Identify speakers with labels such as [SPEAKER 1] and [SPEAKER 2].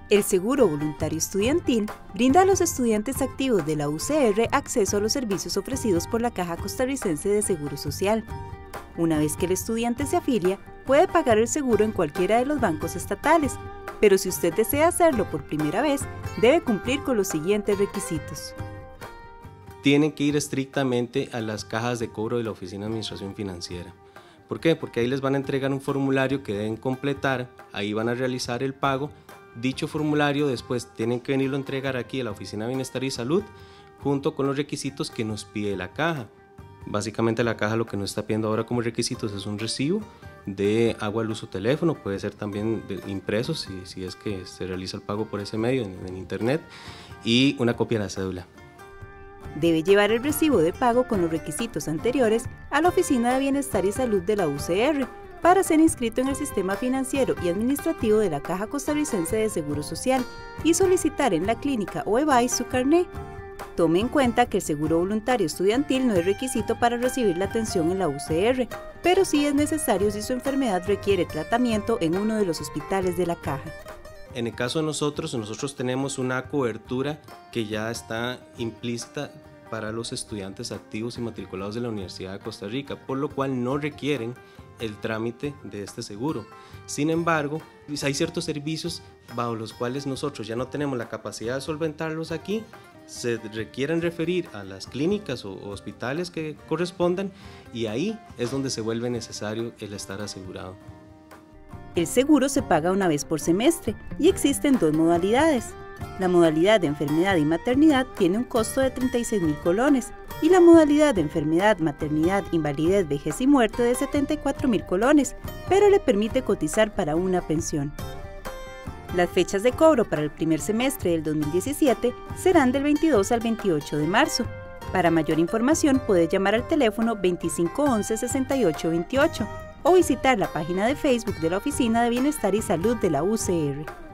[SPEAKER 1] El Seguro Voluntario Estudiantil brinda a los estudiantes activos de la UCR acceso a los servicios ofrecidos por la Caja Costarricense de Seguro Social. Una vez que el estudiante se afilia, puede pagar el seguro en cualquiera de los bancos estatales, pero si usted desea hacerlo por primera vez, debe cumplir con los siguientes requisitos.
[SPEAKER 2] Tienen que ir estrictamente a las cajas de cobro de la Oficina de Administración Financiera. ¿Por qué? Porque ahí les van a entregar un formulario que deben completar, ahí van a realizar el pago. Dicho formulario después tienen que venirlo a entregar aquí a la Oficina de Bienestar y Salud junto con los requisitos que nos pide la caja. Básicamente la caja lo que nos está pidiendo ahora como requisitos es un recibo de agua, luz o teléfono, puede ser también impreso si es que se realiza el pago por ese medio en internet, y una copia de la cédula.
[SPEAKER 1] Debe llevar el recibo de pago con los requisitos anteriores a la Oficina de Bienestar y Salud de la UCR para ser inscrito en el sistema financiero y administrativo de la Caja Costarricense de Seguro Social y solicitar en la clínica o EBAIS su carné. Tome en cuenta que el Seguro Voluntario Estudiantil no es requisito para recibir la atención en la UCR, pero sí es necesario si su enfermedad requiere tratamiento en uno de los hospitales de la Caja.
[SPEAKER 2] En el caso de nosotros tenemos una cobertura que ya está implícita para los estudiantes activos y matriculados de la Universidad de Costa Rica, por lo cual no requieren el trámite de este seguro. Sin embargo, hay ciertos servicios bajo los cuales nosotros ya no tenemos la capacidad de solventarlos aquí, se requieren referir a las clínicas o hospitales que correspondan, y ahí es donde se vuelve necesario el estar asegurado.
[SPEAKER 1] El seguro se paga una vez por semestre y existen dos modalidades. La modalidad de enfermedad y maternidad tiene un costo de 36.000 colones y la modalidad de enfermedad, maternidad, invalidez, vejez y muerte de 74.000 colones, pero le permite cotizar para una pensión. Las fechas de cobro para el primer semestre del 2017 serán del 22 al 28 de marzo. Para mayor información puede llamar al teléfono 2511-6828 o visitar la página de Facebook de la Oficina de Bienestar y Salud de la UCR.